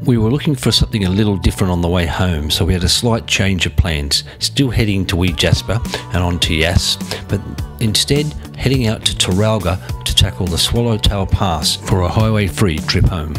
We were looking for something a little different on the way home, so we had a slight change of plans, still heading to Wee Jasper and on to Yass, but instead heading out to Trafalgar to tackle the Swallow Tail Pass for a highway-free trip home.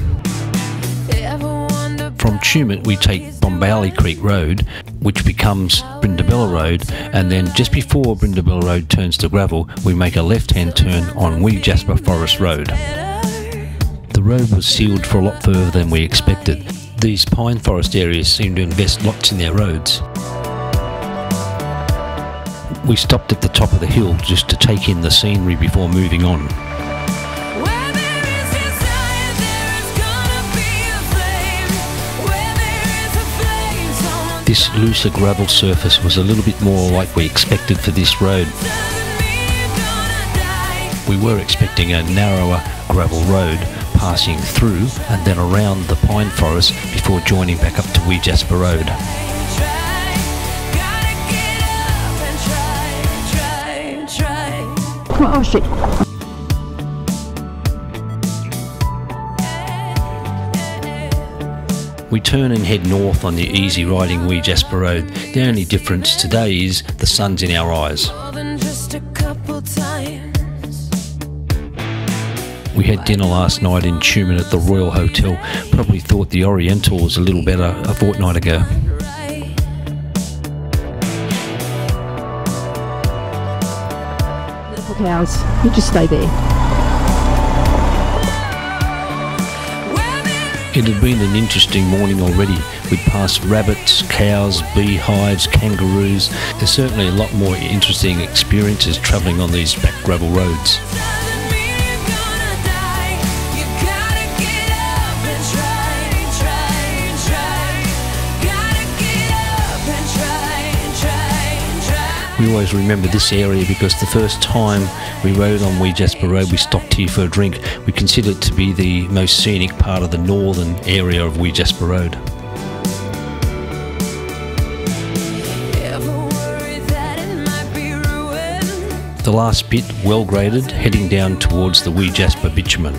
From Tumut we take Bombowlee Creek Rd, which becomes Brindabella Rd, and then just before Brindabella Rd turns to gravel, we make a left-hand turn on Wee Jasper Forest Rd. The road was sealed for a lot further than we expected. These pine forest areas seem to invest lots in their roads. We stopped at the top of the hill just to take in the scenery before moving on. This looser gravel surface was a little bit more like we expected for this road. We were expecting a narrower gravel road passing through and then around the pine forest before joining back up to Wee Jasper Rd. Oh shit. We turn and head north on the easy riding Wee Jasper Rd. The only difference today is the sun's in our eyes. We had dinner last night in Tumut at the Royal Hotel. Probably thought the Oriental was a little better a fortnight ago. Little cows, you just stay there. It had been an interesting morning already. We'd passed rabbits, cows, beehives, kangaroos. There's certainly a lot more interesting experiences travelling on these back gravel roads. We always remember this area because the first time we rode on Wee Jasper Rd we stopped here for a drink. We consider it to be the most scenic part of the northern area of Wee Jasper Rd. The last bit well graded, heading down towards the Wee Jasper bitumen.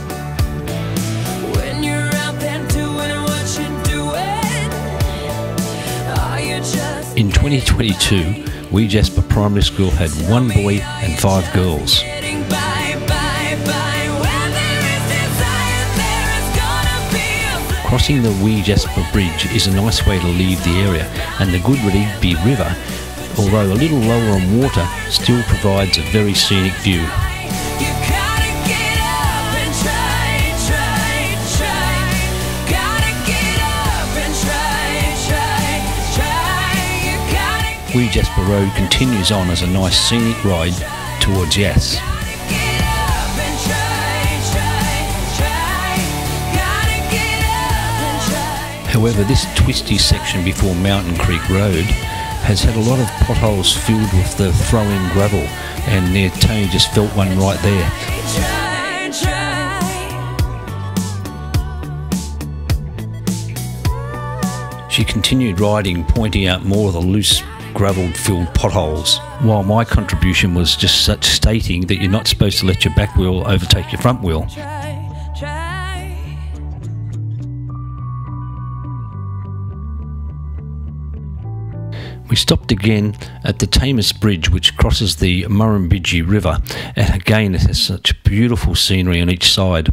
In 2022, Wee Jasper Primary School had 1 boy and 5 girls. Crossing the Wee Jasper Bridge is a nice way to leave the area, and the good Rugby River, although a little lower on water, still provides a very scenic view. Wee Jasper Rd continues on as a nice scenic ride towards Yass. However, this twisty section before Mountain Creek Road has had a lot of potholes filled with the throw-in gravel, and near Tony just felt one right there. She continued riding, pointing out more of the loose gravel-filled potholes, while my contribution was just such stating that you're not supposed to let your back wheel overtake your front wheel. We stopped again at the Tamus Bridge, which crosses the Murrumbidgee River, and again it has such beautiful scenery on each side.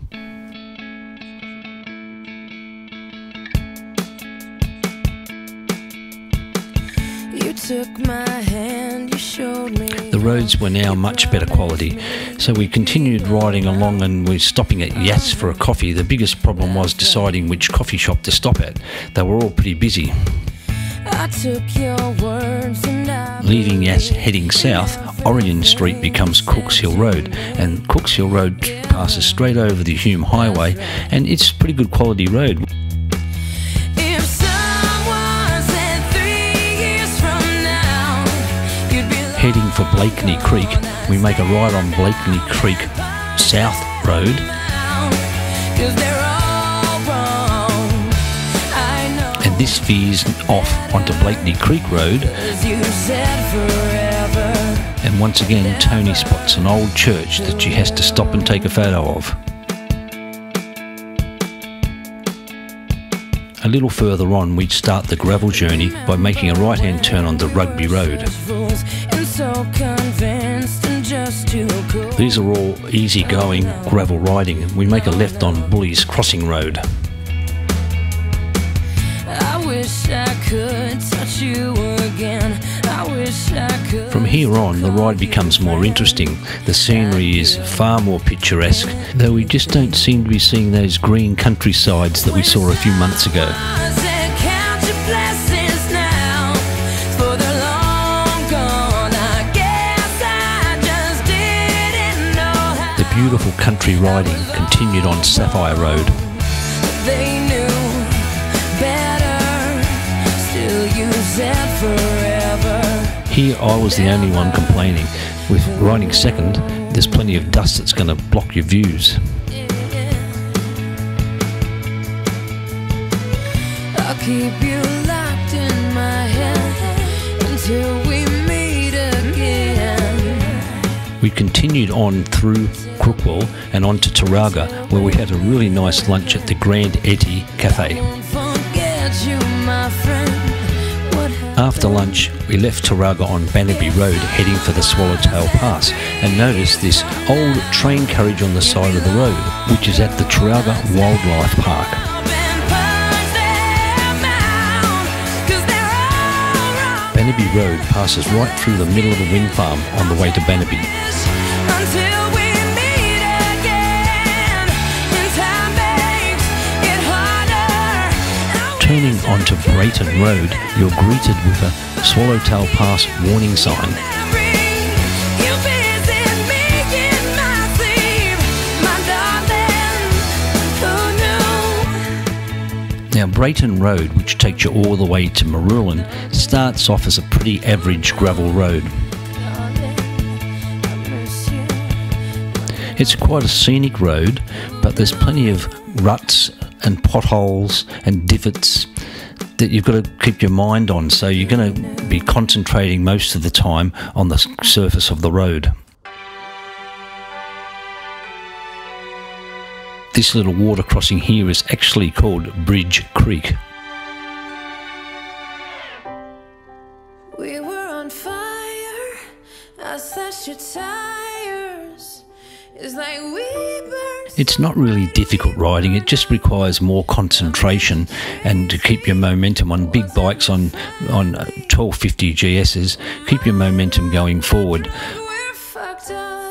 Took my hand, you showed me. The roads were now much better quality, so we continued riding along and we're stopping at Yass for a coffee. The biggest problem was deciding which coffee shop to stop at. They were all pretty busy. I took your words and I Leaving Yass heading south, Orion Street becomes Cooks Hill Road, and Cooks Hill Road passes straight over the Hume Highway, and it's a pretty good quality road. Heading for Blakney Creek, we make a ride on Blakney Creek South Road, and this veers off onto Blakney Creek Road, and once again Tony spots an old church that she has to stop and take a photo of. A little further on, we'd start the gravel journey by making a right-hand turn onto Rugby Road. These are all easy-going gravel riding. We make a left on Bully's Crossing Road. I wish I could touch you again. I wish I could. From here on, the ride becomes more interesting. The scenery is far more picturesque, though we just don't seem to be seeing those green countrysides that we saw a few months ago. The beautiful country riding continued on Sapphire Rd. They knew better, still use it forever. Here I was the only one complaining. With riding second, there's plenty of dust that's going to block your views. I'll keep you locked in my head until we meet again. We continued on through Crookwell and on to Taraga, where we had a really nice lunch at the Grand Etty Cafe. Won't forget you, my friend. After lunch, we left Taraga on Bombowlee Road heading for the Swallowtail Pass and noticed this old train carriage on the side of the road, which is at the Taraga Wildlife Park. Bombowlee Road passes right through the middle of the wind farm on the way to Bombowlee. Turning onto Brayton Road, you're greeted with a Swallowtail Pass warning sign. Now Brayton Road, which takes you all the way to Marulan, starts off as a pretty average gravel road. It's quite a scenic road, but there's plenty of ruts and potholes and divots that you've got to keep your mind on, so you're going to be concentrating most of the time on the surface of the road. This little water crossing here is actually called Bridge Creek. We were on fire, I slashed your tires. It's like we burned. It's not really difficult riding, it just requires more concentration and to keep your momentum on big bikes on 1250 GS's, keep your momentum going forward. We're fucked up.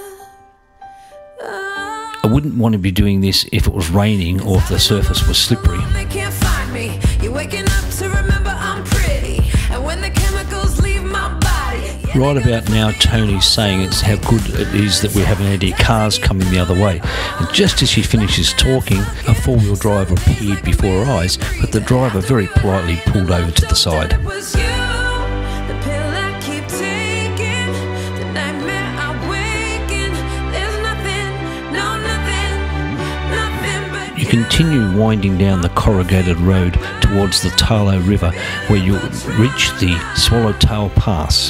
I wouldn't want to be doing this if it was raining or if the surface was slippery. They can't find me. You're waking up to remember I'm pretty. And when the chemicals leave my body. Right about now, Tony's saying it's how good it is that we haven't had any cars coming the other way. And just as she finishes talking, a four-wheel drive appeared before her eyes, but the driver very politely pulled over to the side. It was you, the pill I keep taking, the nightmare I wake in. There's nothing, no nothing but You continue winding down the corrugated road towards the Talo River, where you'll reach the Swallowtail Pass.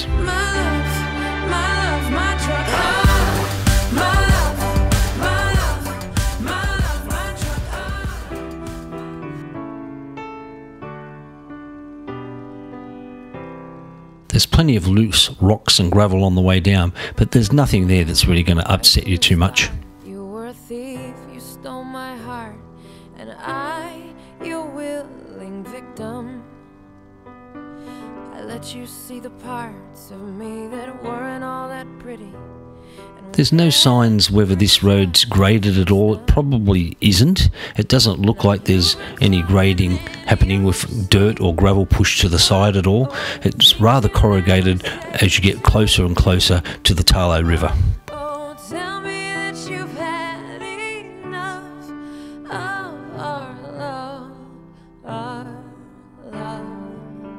There's plenty of loose rocks and gravel on the way down, but there's nothing there that's really going to upset you too much. You were a thief, you stole my heart, and I, your willing victim. I let you see the parts of me that weren't all that pretty. There's no signs whether this road's graded at all. It probably isn't. It doesn't look like there's any grading happening with dirt or gravel pushed to the side at all. It's rather corrugated as you get closer and closer to the Talo River. Oh, tell me that you've had enough of our love, our love.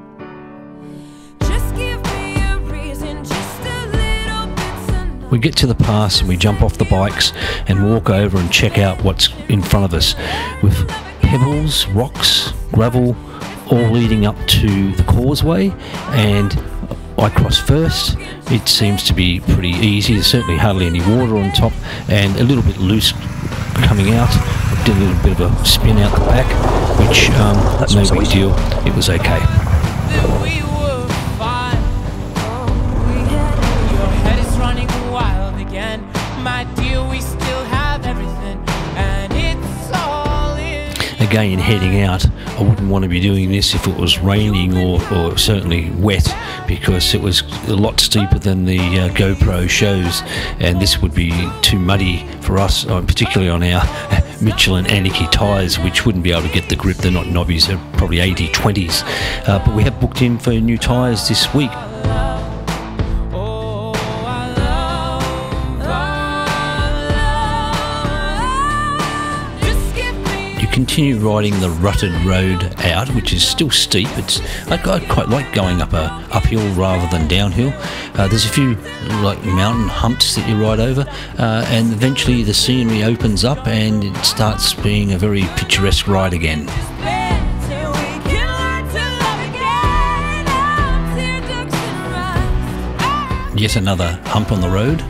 Just give me a reason, just a little bit to know. We get to the pass and we jump off the bikes and walk over and check out what's in front of us, with pebbles, rocks, gravel, all leading up to the causeway, and I cross first. It seems to be pretty easy. There's certainly hardly any water on top and a little bit loose coming out. did a little bit of a spin out the back, which no big deal. It was okay. We were fine. Your head is running wild again, my dear. We still have everything, and it's all in. Again, heading out, I wouldn't want to be doing this if it was raining or certainly wet, because it was a lot steeper than the GoPro shows, and this would be too muddy for us, particularly on our Michelin Anarchy tyres, which wouldn't be able to get the grip. They're not knobbies, they're probably 80/20s. But we have booked in for new tyres this week. Continue riding the rutted road out, which is still steep. I quite like going up a uphill rather than downhill. There's a few like mountain humps that you ride over, and eventually the scenery opens up and it starts being a very picturesque ride again. Yet another hump on the road.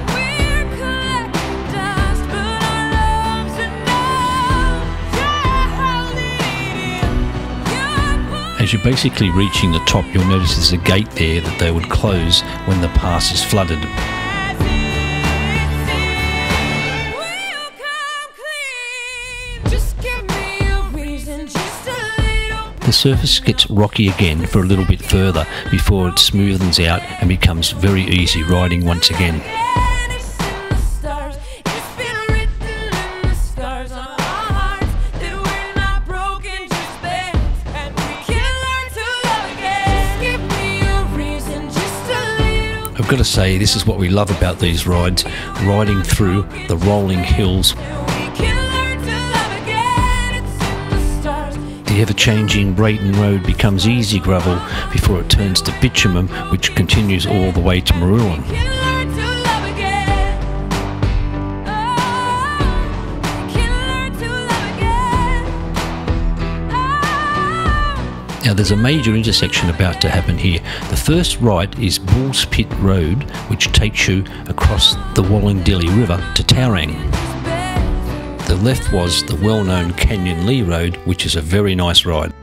As you're basically reaching the top, you'll notice there's a gate there that they would close when the pass is flooded. The surface gets rocky again for a little bit further before it smoothens out and becomes very easy riding once again. I've got to say, this is what we love about these rides, riding through the rolling hills. The ever-changing Brayton Road becomes easy gravel before it turns to bitumen, which continues all the way to Marulan. Now there's a major intersection about to happen here. The first right is Bull's Pit Road, which takes you across the Wollondilly River to Taurang. The left was the well-known Canyon Lee Road, which is a very nice ride.